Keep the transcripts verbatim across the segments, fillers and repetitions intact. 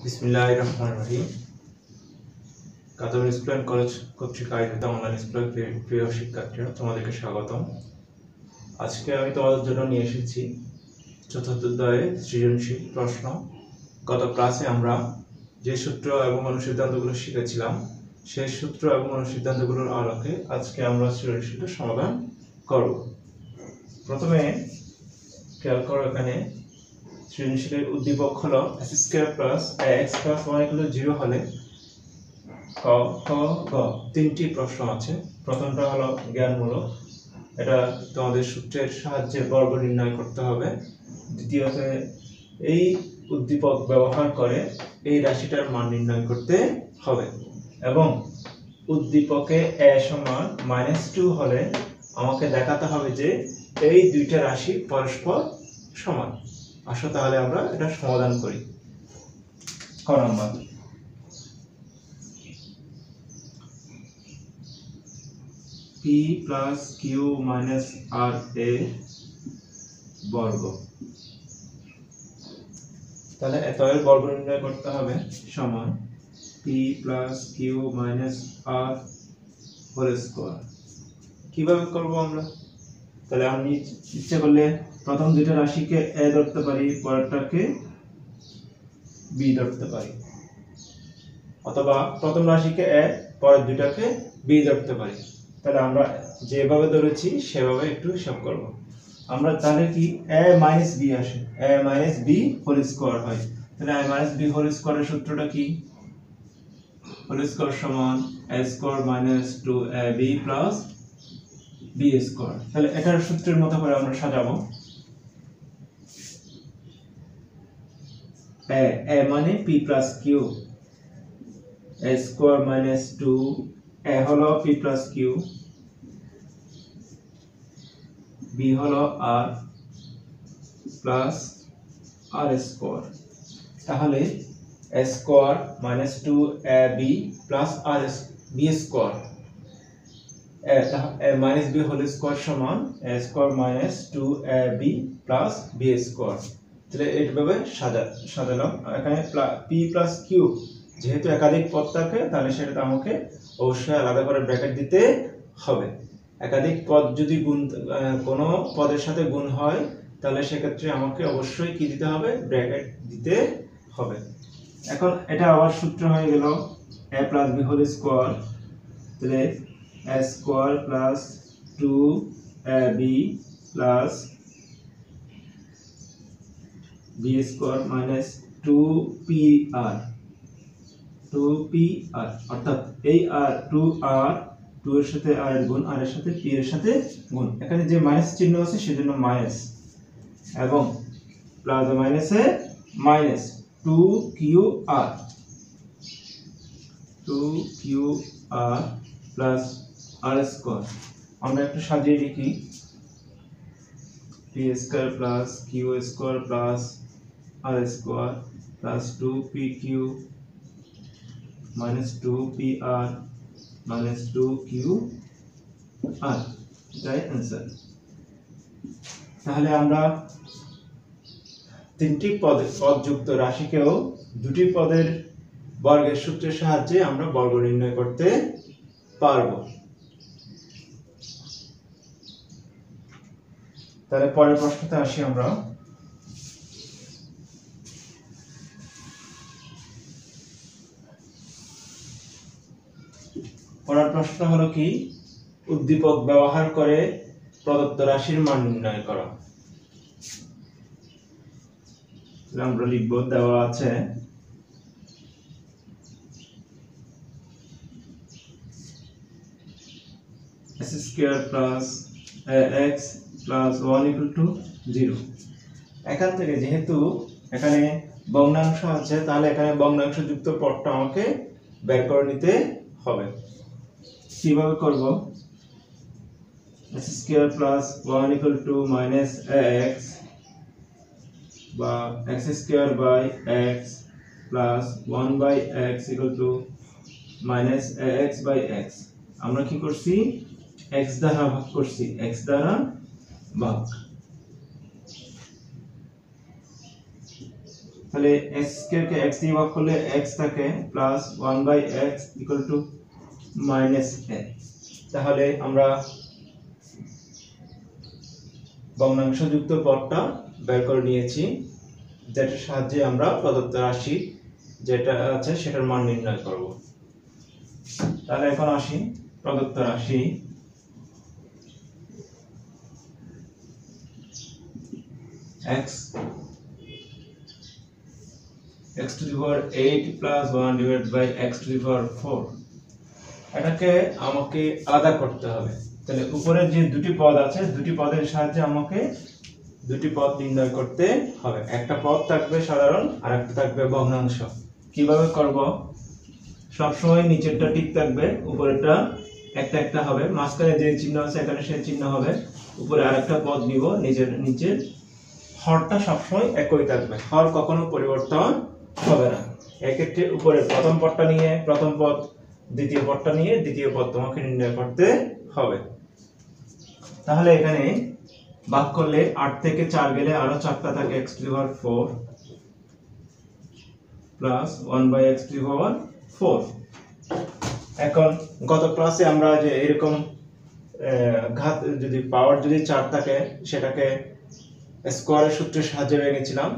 বিসমিল্লাহির রহমানির রহিম। কাতার স্কুল অ্যান্ড কলেজ কর্তৃক আয়োজিত অনলাইন স্কুলের প্রিয় শিক্ষার্থীরা, তোমাদেরকে স্বাগতম। আজকে আমি তোমাদের জন্য নিয়ে এসেছি চতুর্থ অধ্যায়ে সৃজনশীল প্রশ্ন। গত ক্লাসে আমরা যে সূত্র এবং অনুসিদ্ধান্তগুলো শিখেছিলাম, সেই সূত্র এবং অনুসিদ্ধান্তগুলোর আলোকে আজকে আমরা সৃজনশীলটা সমাধান করব। প্রথমে খেয়াল করো, এখানে সৃজনশীলের উদ্দীপক হলো x square plus x plus y equal to zero হলে ক খ গ তিনটি প্রশ্ন আছে। প্রথমটা হলো জ্ঞানমূলক, এটা তোমাদের সূত্রের সাহায্যে বর্গ নির্ণয় করতে হবে। দ্বিতীয়তে এই উদ্দীপক ব্যবহার করে এই রাশিটার মান নির্ণয় করতে হবে, এবং উদ্দীপকে এ সমান মাইনাস টু হলে আমাকে দেখাতে হবে যে এই দুইটা রাশি পরস্পর সমান। আসো তাহলে আমরা এটা সমাধান করি। ক number, p plus q minus r এ বর্গ। তাহলে এত এর বর্গ নির্ণয় করতে হবে সমান p plus q minus r whole square. কিভাবে করব আমরা? তাহলে আমি ইচ্ছে করলে প্রথম দুইটা রাশিকে এ ধরতে পারি, পরেরটাকে বি ধরতে পারি, অথবা প্রথম রাশিকে এ, পরের দুইটাকে বি ধরতে পারি। তাহলে আমরা যেভাবে ধরেছি সেভাবে একটু হিসাব করব। আমরা তাহলে কি a মাইনাস b আসে, a minus b whole square হয়। তাহলে a মাইনাস b হোল স্কয়ারের সূত্রটা কি? হোল স্কয়ার সমান a square minus two a b plus b square. তাহলে এটার সূত্রের মতো করে আমরা সাজাবো। a a মানে p plus q, a square minus two, a হলো p প্লাস q, b হলো r প্লাস r স্কয়ার। তাহলে a square minus two a b plus r b square, a minus b whole square সমান a square minus two a b plus b square. তাহলে এইভাবে সাজা সাজালাম। এখানে p plus q যেহেতু একাধিক পদ থাকে, তাহলে সেটা আমাকে অবশ্যই আলাদা করে ব্র্যাকেট দিতে হবে। একাধিক পদ যদি গুণ কোনো পদের সাথে গুণ হয়, তাহলে সেক্ষেত্রে আমাকে অবশ্যই কি দিতে হবে? ব্র্যাকেট দিতে হবে। এখন এটা আবার সূত্র হয়ে গেল a plus b whole square. তাহলে a square plus two a b plus b square minus two p r, two p r, অর্থাৎ এই r টু r, টু এর সাথে r এর গুণ, r এর সাথে p এর সাথে গুণ। এখানে যে মাইনাস চিহ্ন আছে সেজন্য মাইনাস, এবং প্লাস মাইনাসে minus two q r, two q r plus r square. আমরা একটু সাজিয়ে লিখি, p square plus q square plus r square plus two p q minus two p r minus two q r। এটাই answer. তাহলে আমরা তিনটি পদ পদযুক্ত রাশিকেও দুটি পদের বর্গের সূত্রের সাহায্যে আমরা বর্গ নির্ণয় করতে পারব। তাহলে পরের প্রশ্নতে আসি আমরা। পরের প্রশ্ন হলো কি? উদ্দীপক ব্যবহার করে প্রদত্ত রাশির মান নির্ণয় করা। আমরা লিখব, দেওয়া আছে x square plus x plus one equal to zero. এখান থেকে যেহেতু এখানে ভগ্নাংশ আছে, তাহলে এখানে ভগ্নাংশ যুক্ত পদটা আমাকে বের করে নিতে হবে। কিভাবে করব? x square plus one equal to minus x, বা x square by x plus one by x equal to minus ax by x। আমরা কি করছি? x দ্বারা ভাগ করছি, x দ্বারা ভাগ। তাহলে x স্কয়ার কে x দিয়ে ভাগ করলে x থাকে plus one by x equal to minus a। তাহলে আমরা ভগ্নাংশযুক্ত পদটা বের করে নিয়েছি, যেটার সাহায্যে আমরা প্রদত্ত রাশি যেটা আছে সেটার মান নির্ণয় করব। তাহলে এখন আসি প্রদত্ত রাশি x x to the power eight plus one divided by x to the power four, এটাকে আমাকে আলাদা করতে হবে। তাহলে উপরে যে দুটি পদ আছে দুটি পদের সাহায্যে আমাকে দুটি পদ নির্ণয় করতে হবে। একটা পদ থাকবে সাধারণ আর একটা থাকবে ভগ্নাংশ। কিভাবে করব? সব সময় নিচেরটা ঠিক থাকবে, উপরেরটা একটা একটা হবে, মাঝখানে যে চিহ্ন আছে এখানে সেই চিহ্ন হবে। উপরে আরেকটা পদ নিব, নিচের নিচের হরটা সবসময় একই থাকবে, হর কখনো পরিবর্তন হবে না। এক্ষেত্রে উপরে প্রথম পদটা নিয়ে প্রথম পদ, দ্বিতীয় পদটা নিয়ে দ্বিতীয় পদ তোমাকে নির্ণয় করতে হবে। তাহলে এখানে ভাগ করলে আট থেকে চার গেলে আরো চারটা থাকে x to the power four plus one by x to the power four। এখন গত ক্লাসে আমরা যে এরকম ঘাত যদি পাওয়ার যদি চার থাকে সেটাকে স্কয়ারের সূত্রের সাহায্যে ভেঙেছিলাম।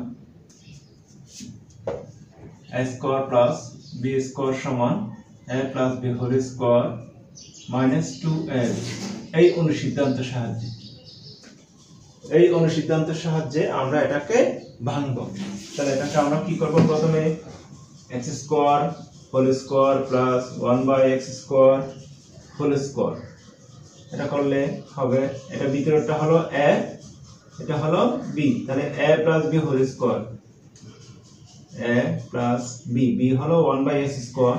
a square plus b square সমান a plus b whole square minus two a, এই অনুসিদ্ধান্তের সাহায্যে এই অনুসিদ্ধান্তের সাহায্যে আমরা এটাকে ভাঙব। তাহলে এটাকে আমরা কি করব? প্রথমে x square whole square plus one by x square whole square, এটা করলে হবে, এটা ভিতরেরটা হলো a, এটা হলো b, তাহলে a plus b whole square, a plus b, b হলো one by x square,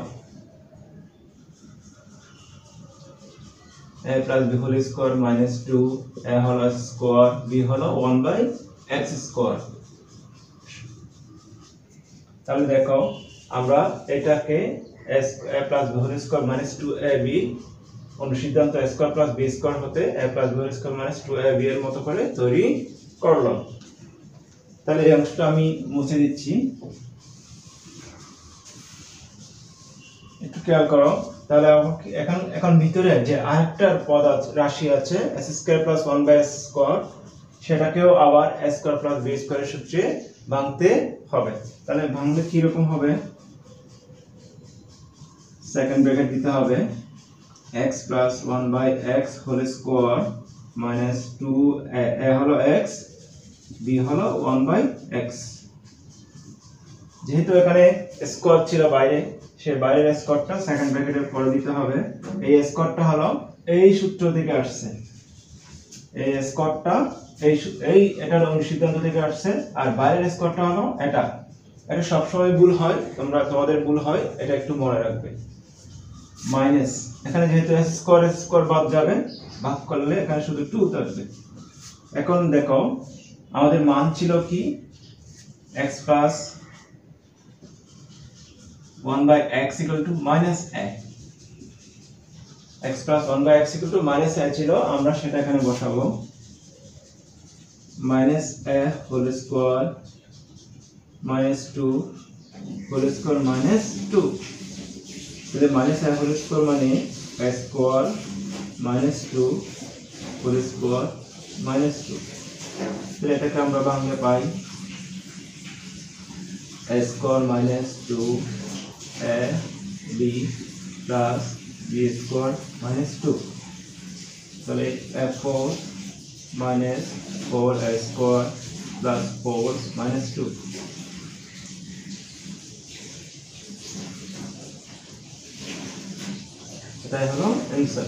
a plus b whole square minus two, a whole square, b হলো ওয়ান by x square। তাহলে দেখো আমরা এটাকে a plus b whole square minus two a b অনুসিদ্ধান্ত a square plus b square হতে a plus b whole square minus two a b এর মতো করে তৈরি করলাম। তাহলে এই অংশটা আমি মুছে দিচ্ছি, একটু খেয়াল করো। তাহলে এখন এখন ভিতরে যে আরেকটা পদ আছে, রাশি আছে s square plus one by s square, সেটাকেও আবার s স্কয়ার প্লাস b স্কয়ারের সূত্রে ভাঙতে হবে। তাহলে ভাঙলে কি রকম হবে? সেকেন্ড ব্র্যাকেট দিতে হবে x plus one by x whole square minus two, a হলো x, b হলো ওয়ান বাই x। যেহেতু এখানে স্কয়ার ছিল বাইরে, সে বাইরের স্কয়ারটা সেকেন্ড ব্র্যাকেটের পরে দিতে হবে। এই স্কয়ারটা হলো এই সূত্র থেকে আসছে, এই স্কয়ারটা এই এই এটার অনুসিদ্ধান্ত থেকে আসছে, আর বাইরের স্কয়ারটা হলো এটা। এটা সব সময় ভুল হয়, তোমরা তোমাদের ভুল হয়, এটা একটু মনে রাখবে। মাইনাস এখানে যেহেতু s স্কয়ার s স্কয়ার বাদ যাবে, ভাগ করলে এখানে শুধু টু থাকবে। এখন দেখো আমাদের মান ছিল কি? x plus one by x equal to minus a, x plus one by x equal to minus a ছিল, আমরা সেটা এখানে বসাবো minus a whole square minus two whole square minus two, তাহলে minus a whole square মানে a square minus two whole square minus two, তাহলে এটাকে আমরা ভাঙলে পাই a square minus two a b plus b square minus two, তাহলে a four minus four a square plus four minus two, এটাই হলো answer.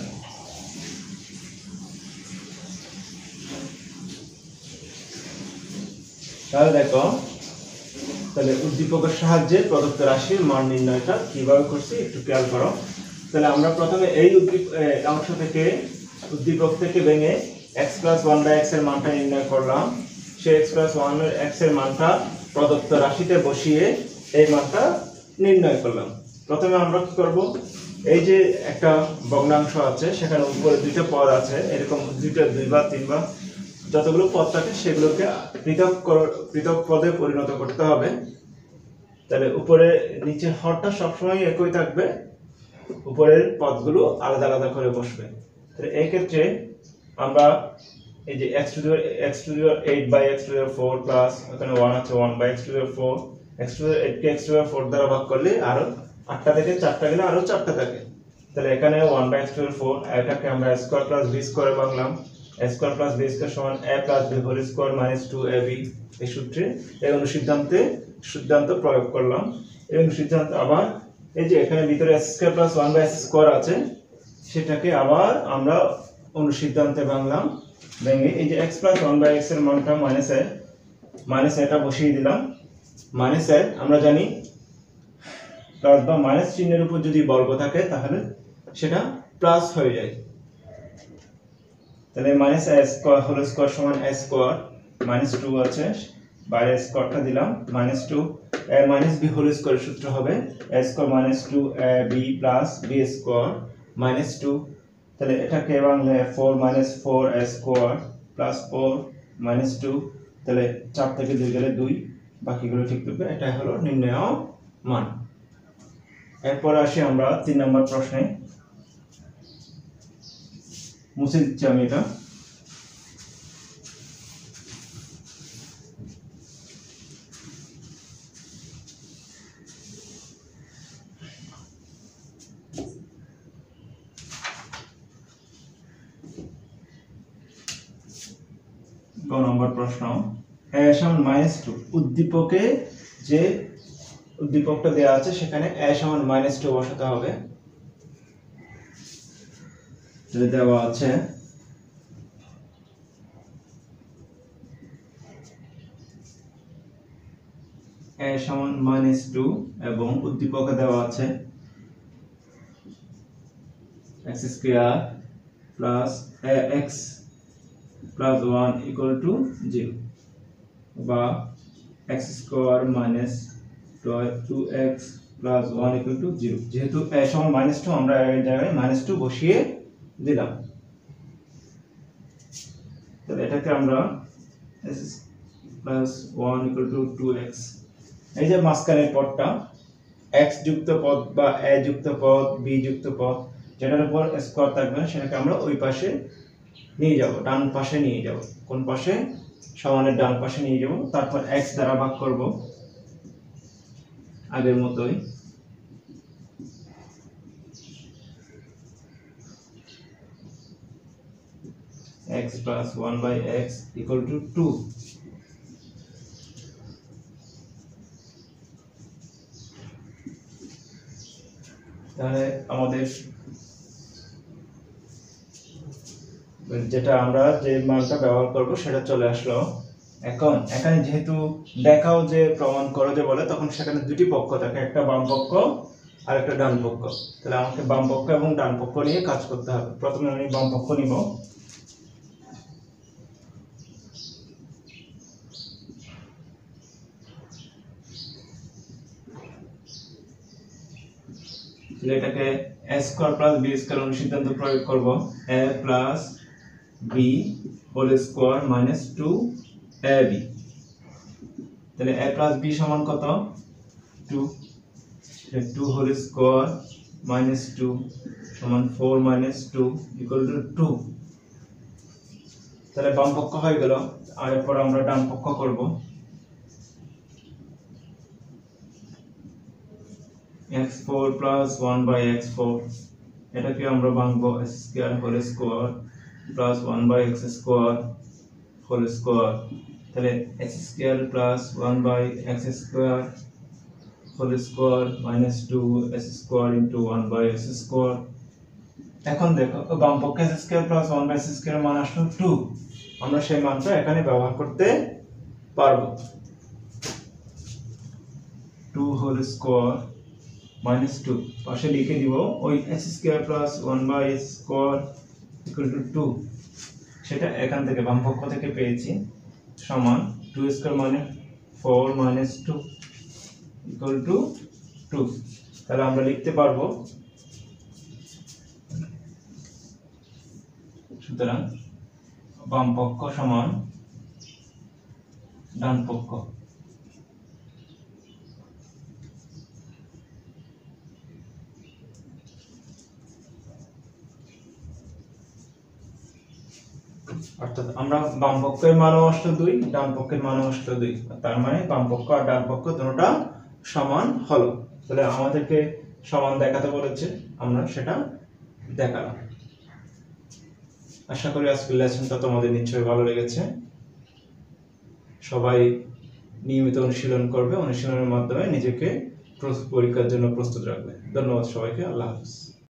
তাহলে দেখো, তাহলে উদ্দীপকের সাহায্যে প্রদত্ত রাশির মান নির্ণয়টা কিভাবে করছি একটু খেয়াল করো। তাহলে আমরা প্রথমে এই উদ্দীপ অংশ থেকে উদ্দীপক থেকে ভেঙে x plus one by x এর মানটা নির্ণয় করলাম। সেই x প্লাস ওয়ান এর x এর মানটা প্রদত্ত রাশিতে বসিয়ে এই মানটা নির্ণয় করলাম। প্রথমে আমরা কি করব? এই যে একটা ভগ্নাংশ আছে, সেখানে উপরে দুইটা পদ আছে, এরকম দুইটা দুইবার তিনবার যতগুলো পদ থাকে সেগুলোকে পৃথক পৃথক পদে পরিণত করতে হবে। তাহলে উপরে নিচের হরটা সবসময় একই থাকবে, উপরের পদগুলো আলাদা আলাদা করে বসবে। তাহলে এই ক্ষেত্রে আমরা এই যে x to the x to the eight by x to the four plus এখানে ওয়ান আছে one by x to the four x to the eight কে x টু দি ফোর দ্বারা ভাগ করলে আরো আটটা থেকে চারটা গেলে আরো চারটা থাকে। তাহলে এখানে one by x to the four এটাকে আমরা a square plus b square বাংলাম, a square plus b square সমান a plus b whole square minus two a b। এই সূত্রে এই অনুসিদ্ধান্তে সিদ্ধান্ত প্রয়োগ করলাম। এই অনুসিদ্ধান্ত আবার এই যে এখানে ভিতরে s square plus one by s square আছে সেটাকে আবার আমরা অনুসিদ্ধান্তে বাংলাম, ভেঙে এই যে x plus one by x এর মানটা মাইনাস a মাইনাস এটা বসিয়ে দিলাম। মাইনাস a আমরা জানি প্লাস বা মাইনাস চিহ্নের উপর যদি বর্গ থাকে তাহলে সেটা প্লাস হয়ে যায়। তাহলে minus a square whole square সমান a স্কয়ার মাইনাস টু আছে, বাইরে স্কয়ারটা দিলাম minus two, a minus b whole square সূত্র হবে a square minus two a b plus b square minus two. তাহলে এটাকে বাংলায় four minus four a square plus four minus two. তাহলে চার থেকে দুই গেলে দুই, বাকিগুলো ঠিক থাকবে। এটা হলো নির্ণেয় মান। এরপর আসি আমরা তিন নম্বর প্রশ্নে, মুছে দিচ্ছি আমি এটা। গ নম্বর প্রশ্ন, a সমান মাইনাস টু, উদ্দীপকে যে উদ্দীপকটা দেওয়া আছে সেখানে a সমান মাইনাস টু বসাতে হবে। তাহলে দেওয়া আছে a সমান মাইনাস টু এবং উদ্দীপকে দেওয়া আছে x square plus ax plus one equal to zero, বা x square minus two x plus one equal to zero. যেহেতু a সমান মাইনাস টু আমরা এর জায়গায় মাইনাস টু বসিয়ে দিলাম। তাহলে এটাকে আমরা s plus one equal to two x, এই যে মাঝখানের পদটা x যুক্ত পদ বা a যুক্ত পদ b যুক্ত পদ যেটার উপর স্কয়ার থাকবে সেটাকে আমরা ওই পাশে নিয়ে যাব, ডান পাশে নিয়ে যাব। কোন পাশে? সমানের ডান পাশে নিয়ে যাব। তারপর x দ্বারা ভাগ করব আগের মতোই। x plus one by x equal to two। তাহলে আমাদের যেটা আমরা যে মানটা ব্যবহার করব সেটা চলে আসলো। এখন এখানে যেহেতু দেখাও যে প্রমাণ করো যে বলে, তখন সেখানে দুটি পক্ষ থাকে, একটা বাম পক্ষ আর একটা ডান পক্ষ। তাহলে আমাকে বাম পক্ষ এবং ডান পক্ষ নিয়ে কাজ করতে হবে। প্রথমে আমি বাম পক্ষ নিব। এটাকে a square plus b square অনুসিদ্ধান্ত প্রয়োগ করব। a plus b whole square minus two a b। তাহলে a প্লাস b সমান কত? Two. Two whole square minus two সমান four minus two equal to two. তাহলে বাম পক্ষ হয়ে গেল। আর এরপর আমরা ডান পক্ষ করব। x four plus one by x four, এটাকে আমরা ভাঙবো x square whole square plus one by x square whole square। তাহলে x square plus one by x square whole square minus two s square into one by x square। এখন দেখো বাম পক্ষে x square plus one by x square মান আসলো two. আমরা সেই মানটা এখানে ব্যবহার করতে পারবো। Two whole square minus two পাশে লিখে দিব, ওই x square plus one by x square equal to two, সেটা এখান থেকে বাম পক্ষ থেকে পেয়েছি, সমান টু স্কয়ার মানে four minus two equal to two. তাহলে আমরা লিখতে পারবো, সুতরাং বাম পক্ষ সমান ডান পক্ষ। অর্থাৎ আমরা বাম পক্ষের মানও অষ্ট দুই, ডান পক্ষের মানও অষ্ট দুই, তার মানে বাম পক্ষ আর ডান পক্ষ দুটোটা সমান হলো। তাহলে আমাদেরকে সমান দেখাতে বলেছে, আমরা সেটা দেখালাম। আশা করি আজকের লেসনটা তোমাদের নিশ্চয়ই ভালো লেগেছে। সবাই নিয়মিত অনুশীলন করবে, অনুশীলনের মাধ্যমে নিজেকে পরীক্ষার জন্য প্রস্তুত রাখবে। ধন্যবাদ সবাইকে, আল্লাহ হাফেজ।